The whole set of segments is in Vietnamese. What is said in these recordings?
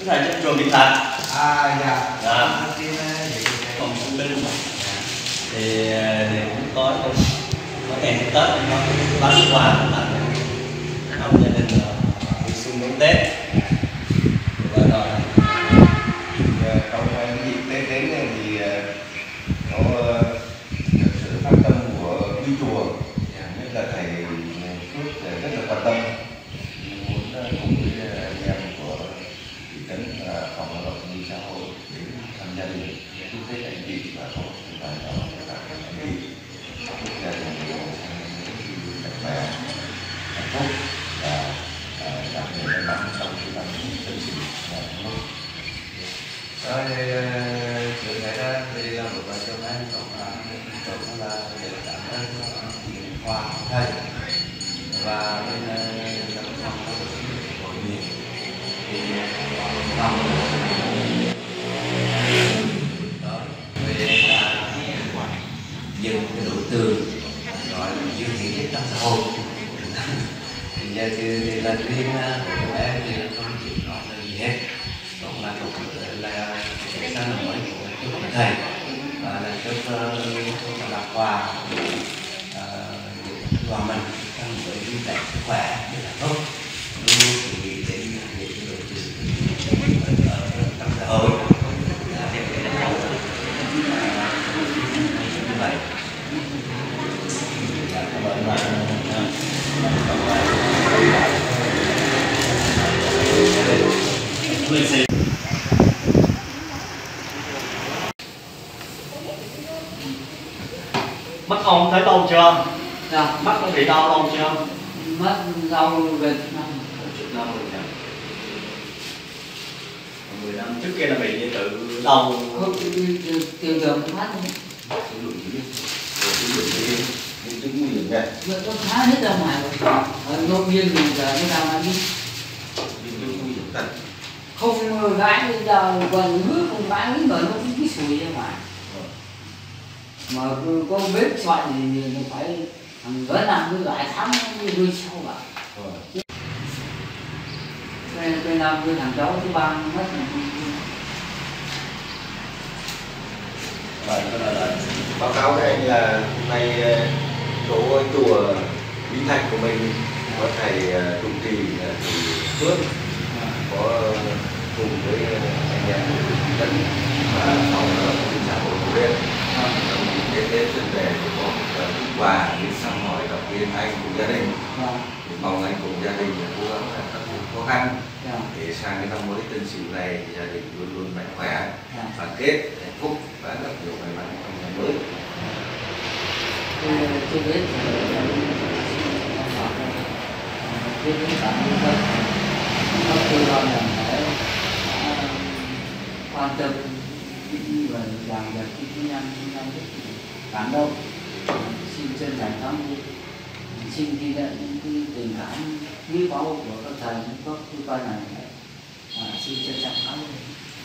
thầy trên trường Bình Thạnh. Dạ. Phòng sinh binh. Thì cũng có ngày Tết có bán quà tặng ông gia đình đi xuân đón Tết. Và rồi trong dịp Tết đến thì có sự quan tâm của quý chùa, nhất là thầy Phước rất là quan tâm, muốn cùng với anh em của thị trấn phòng lao động thương binh xã hội đến thăm gia đình, chúc Tết anh chị và có sự bài đó cho các anh chị, chúc gia đình mạnh khỏe, hạnh phúc và đạt nhiều may mắn trong cái năm tân sửu năm mới. Rồi chuyện này đó thì là một vài cho anh tổng là để cảm ơn Hoa thầy và bên giám phòng hội nghị thì phòng đó về là dựng cái đối tượng gọi là dương thị nhất trong xã hội. Thì giờ thì lần riêng của chúng em thì không chịu nói là gì hết, cũng là sang năm mới của chúc thầy và là chúc lạc quà hòa mình sang với vui vẻ sức khỏe rất là tốt, luôn suy nghĩ đến những cái đồ chơi trong xã hội như vậy. cảm ơn bạn. Mắt ông thấy đau chưa? Dạ. Mắt có bị đau không chưa? Mất đau gần năm. 10 năm trước kia là bị tự đau. Không tiêu đường phát nó phá hết ra ngoài rồi. Ở nông viên thì giờ cái nào mà đi không gái bây giờ còn nước không gái mà nó cũng cái sùi ra ngoài. Mà có bếp xoài thì phải hàng nửa năm với lại tháng nuôi sau vào. Cái năm cái thằng cháu thứ ba mất rồi. Báo cáo với anh là hôm nay chỗ chùa Bí Thạch của mình có thầy trụ trì thầy Phước có cùng với anh em của thị trấn và phòng lao động thương binh xã hội của huyện trong dịp Tết xuân về thì có một quà đến thăm hỏi động viên anh cùng gia đình. Thì mong anh cùng gia đình cố gắng khắc phục khó khăn để sang cái năm mới Tân Sửu này thì gia đình luôn luôn mạnh khỏe, đoàn kết, hạnh phúc và gặp nhiều may mắn trong năm mới. Chưa biết có tư vấn là phải quan tâm và làm được cái năm cảm động, xin chân thành cảm ơn, xin ghi nhận những cái tình cảm quý báu của các thầy các cơ quan này, xin trân trọng cảm ơn.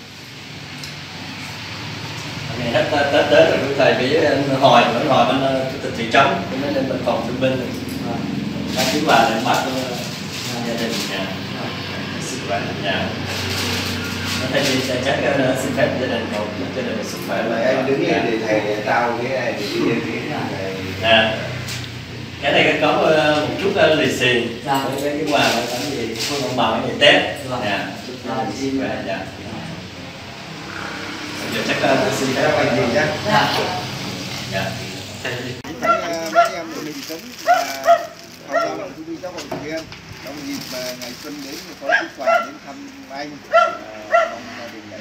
Ngày hết Tết đến rồi thầy với anh Hồi bên chủ tịch thị trấn bên bên phòng thương binh đã cứu quà để bắt gia đình nhà sức khỏe nhà. Thầy thì sẽ chắc xin phép gia đình cầu cho gia đình sức khỏe. Anh đứng lên để thầy trao cái này để đi lên cái cái này có một chút lì xì với cái quà cái gì phương ông bà cái ngày Tết. Chúc gia đình sức khỏe. Giờ chắc xin phép anh gì nhé. Dạ. Thấy mấy em của mình sống là phòng lao động thương binh xã hội thực hiện trong dịp ngày xuân đến thì có chút quà đến thăm anh, mong gia đình anh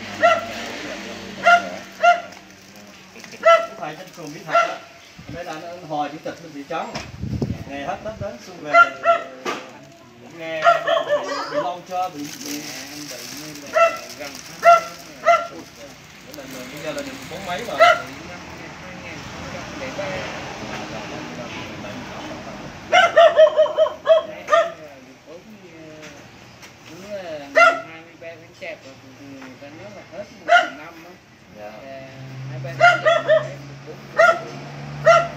Thầy trên phường Bí Thạch đó, đây là anh Hồi chủ tịch bên thị trấn. Ngày hết Tết đến xuân về nghe bị lon cho bị em bị như là gần bây giờ là được 4 mấy mà.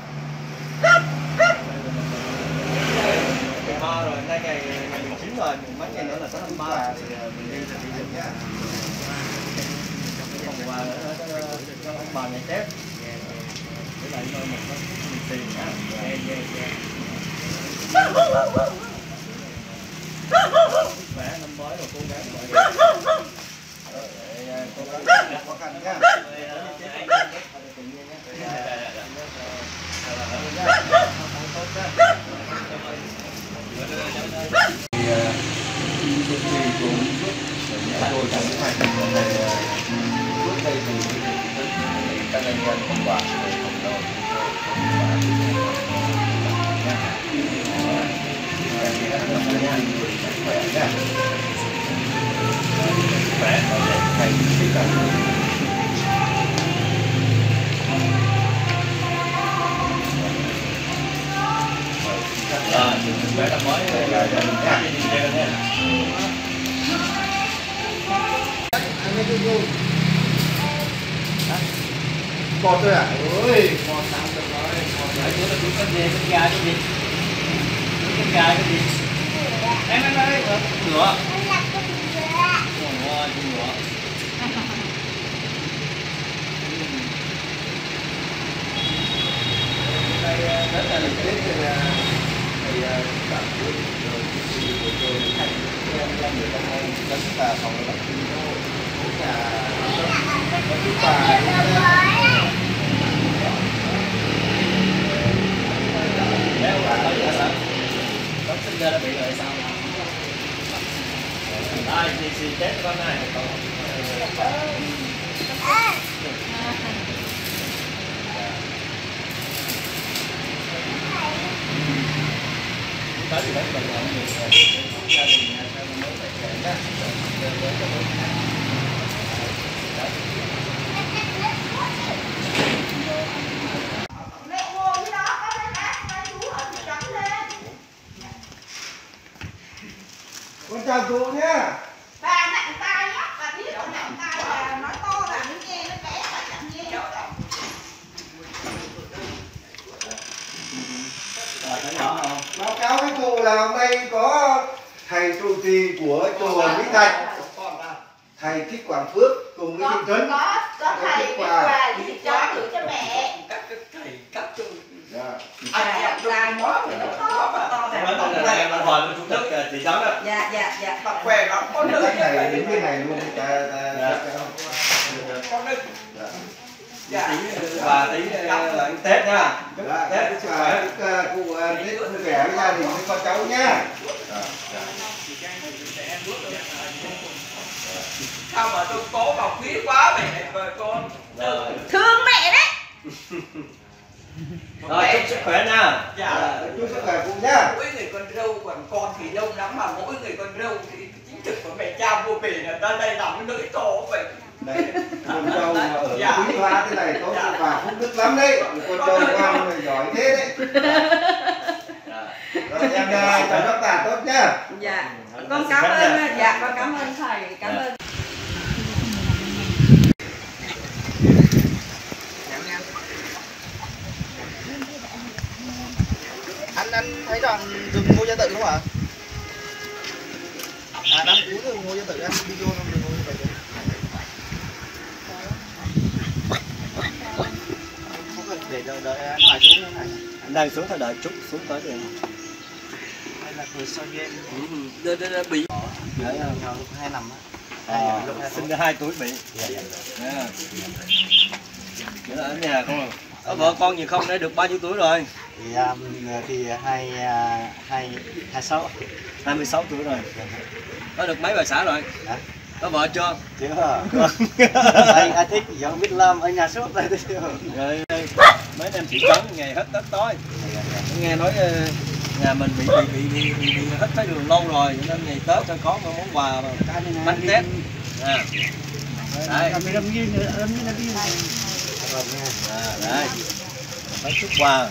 Rồi, nay ngày 19 rồi. mấy ngày nữa là có năm quà thì mình đi được nha. Phần quà ở ông bà ngày Tết để lại nơi mình có tiền á. Khỏe năm mới rồi cô gái mọi người. Cố gắng khó khăn nhá. Tôi trong cái hành trình này trước đây thì các anh em không quản không đâu khỏe nhá, khỏe thành tất cả khỏe năm mới nha. Còn tôi à? Ôi, Còn tặng được rồi, còn lại chỗ là chúng ta về cái gà cái gì? Cái gà cái gì? Em ơi, ngựa. Ôi, ngựa. đây rất là lịch tiết thì cảm ơn rồi của tôi thành em người ta hay rất là phòng là bác sĩ cũng là có chút quà Nếu là tới giờ sao? Có sinh ra đã bị rồi sao? Đây, thì Tết con này còn tới thì bận rộn nhiều rồi. Gia đình nhà sao mới phải kể nhá. Mẹ ngồi cái đó có cái ác ba chú ở thị trấn lên. con chào chú nhá. Bà nặng tay á, bà biết bà nặng tay là nói to bà mới nghe, nó bé bà chẳng nghe. Thấy rõ không? Báo cáo với cụ là hôm nay có thầy trụ trì của chùa Mỹ Thạch, thầy Thích Quảng Phước cùng với thị trấn. Có thầy cái quà thị trấn gửi cho mẹ. Các thầy cấp cho Dạ. Anh đẹp trai quá thì nó to mà to đẹp. Nó hỏi với chủ tịch thị trấn đó. Dạ. Tập khỏe lắm. Con Các nữ thầy đến bên này luôn con nữ. Tí bà tí là ăn Tết nha. Tết sức khỏe. Cụ Tết vui vẻ với gia đình với con cháu nhá. Sao mà tôi cố bọc phí quá mày rồi con. Thương mẹ đấy. Rồi chúc sức khỏe nha. Dạ. Chúc sức khỏe cụ nhá. Mỗi người con râu, còn con thì đông lắm mà mỗi người con râu thì chính trực của mẹ cha vô bì là ra đây làm cái lưỡi to vậy. Đấy, con trâu mà ở quý hóa thế này có và phúc đức lắm đấy. Con trâu con người giỏi thế đấy. Rồi em chào các bạn tốt nhá. Dạ, con cảm ơn, dạ con cảm ơn thầy, cảm ơn. Anh thấy rằng rừng Ngô Gia Tự đúng không ạ? À, đám cuối rừng Ngô Gia Tự, anh đi vô trong rừng Ngô Gia Tự. Không cần để đợi anh hỏi xuống nữa này. Anh đang xuống thôi, đợi chút xuống tới rồi. Hay là người sau game Bị để lúc 2 năm á. sinh ra 2 tuổi bị. Dạ. Ở nhà không à? Ở vợ con gì không, để được bao nhiêu tuổi rồi? Thì 26 tuổi rồi. Có được mấy bà xã rồi? Hả? Có vợ chưa? Chưa. Anh thích giờ không biết làm ở nhà suốt đây Rồi mấy em thị trấn ngày hết Tết tối. Nghe nói nhà mình bị hết thấy đường lâu rồi, cho nên ngày Tết cho có một món quà bánh tét. Đây. Đây. Mấy chút quà.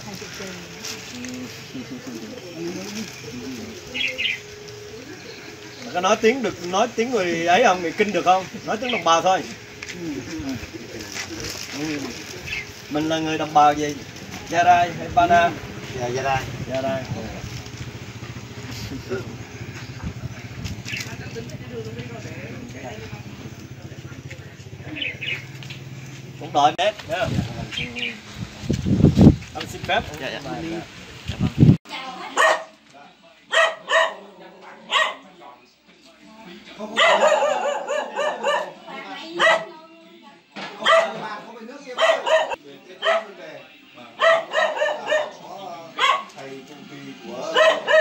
Có nói tiếng được, nói tiếng người ấy không, người Kinh được không? Nói tiếng đồng bào thôi. Mình là người đồng bào gì? Gia Rai hay Ba Na? Gia Rai. Gia Rai. một đội đấy nhá. Anh xin phép. Dạ dạ. Không phải nước kia về cái vấn đề mà có thầy trụ trì của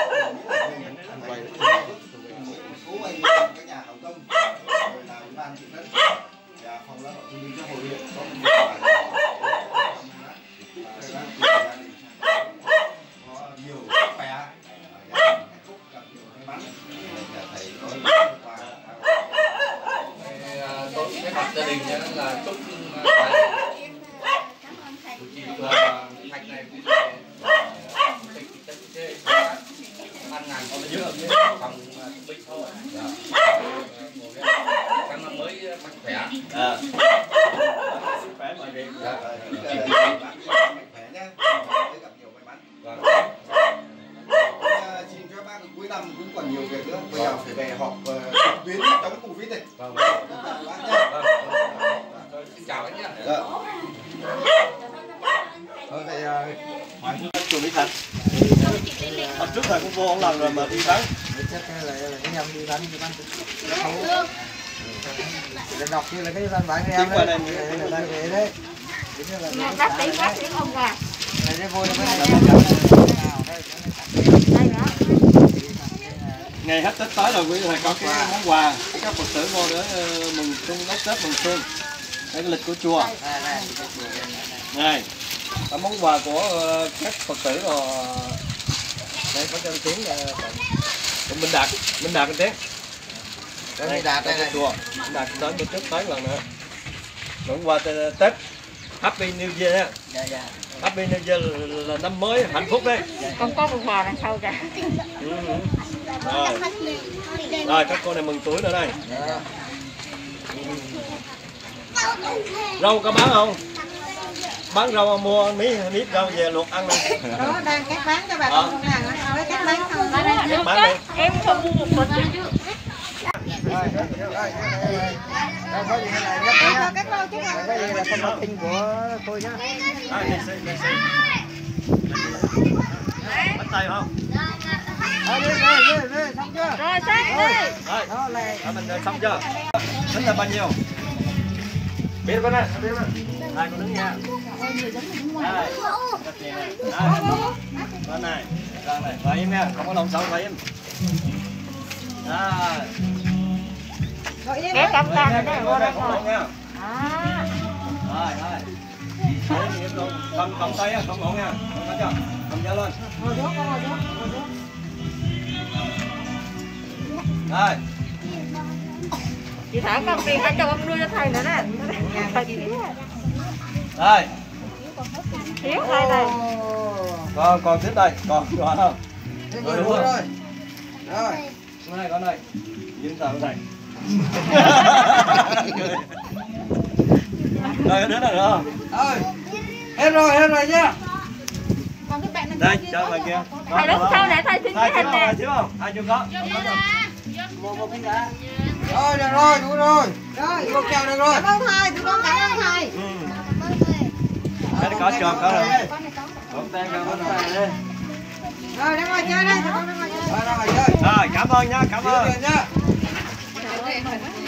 một số anh các nhà hảo tâm rồi là ủy ban thị trấn và phòng lao động thương binh xã hội huyện có một có nhiều sức khỏe hạnh phúc gặp nhiều may mắn thầy có quà tôi cái mặt gia đình là chúc thầy hạnh này ăn ngàn con giữa phòng binh thôi tháng năm mới mạnh khỏe Sức khỏe mọi việc. mạnh khỏe nhé gặp nhiều may mắn. Xin cho bác cuối năm cũng còn nhiều việc nữa, bây giờ phải về họp trực tuyến chống Covid này. Bác nhé. Xin chào anh nhé. Thầy hỏi chùa Mỹ Thành. Hôm trước thầy cũng vô một lần rồi mà đi bán. Chắc là cái nhầm đi bán đọc như là cái văn bản của em đấy. Nghe bác tiếng ông gà. Đây vui Ngày hết Tết tới rồi quý thầy có cái món quà các Phật tử vô để mừng xuân đón Tết mừng xuân. Đây cái lịch của chùa. Này, món quà của các Phật tử rồi. Đây có cho tiếng Minh Đạt anh tiếng. Đây Đạt đây này. Chùa. Minh Đạt tới bữa trước tới lần nữa. Món quà Tết Happy New Year nha. dạ dạ. Happy New Year là năm mới hạnh phúc đấy. Con có một bò đằng sau kìa. Rồi các cô này mừng tuổi nữa đây. Rau có bán không? Bán rau mua miếng rau về luộc ăn này. Đó đang cắt bán cho bà con hàng với cắt bán không? Bán đi. Em không mua một bịch chứ. Có gì này Cắt đâu chứ không? cái gì là không marketing của tôi nhá. Bắt tay không? Rồi xong chưa? Rồi sáng đi. Rồi, Đó này. mình xong chưa? Tính là bao nhiêu? Biết con này, biết con. Đây con đứng nha. Đây. Con này, con này, phải im nha, không có lòng sâu phải im. Rồi. Cái cầm cam này Đây, vô đây không rồi. nha. À. Rồi. Cầm tay á, không ngộ nha. Không có chưa? Cầm dao lên. Ngồi xuống, ngồi xuống. Rồi. Chị Thảo cầm tiền hãy cho ông đưa cho thầy nữa nè. Rồi. Thiếu thầy này. Còn tiếp đây, còn không? Rồi đúng rồi. Rồi. Con này. Dính tao thầy. Rồi đến rồi được không? Hết rồi nhá. Đây, cho bạn kia. Thầy đứng sau để thầy xin cái hình nè. Thiếu không? Ai chưa có? Một cái đã. Rồi được rồi, đủ rồi. Rồi. Con chào được rồi. Cảm ơn thầy, tụi con cảm ơn thầy. Cái có tròn có rồi. Con tay cảm ơn thầy đi. Rồi đang ngồi chơi đây, tụi con đang ngồi chơi. Rồi, Rồi, cảm ơn nha, cảm ơn. nhá.